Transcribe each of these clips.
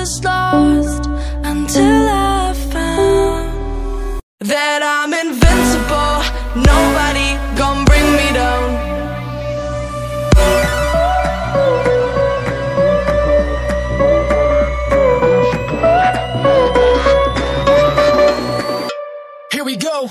was lost until I found that I'm invincible. Nobody gon' bring me down. Here we go.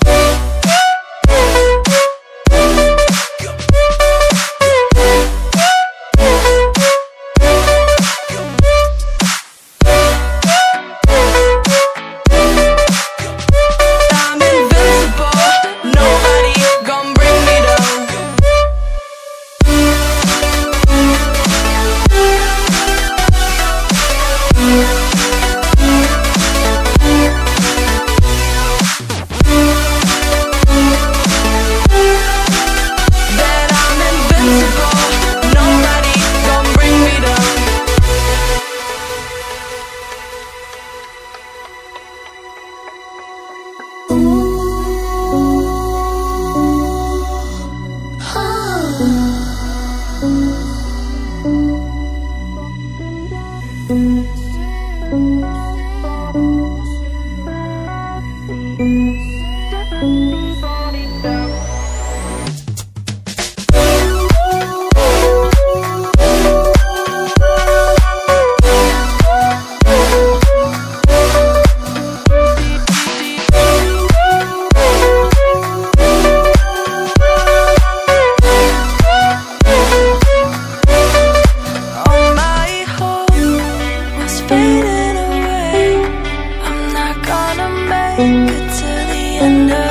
Fading away, I'm not gonna make it to the end of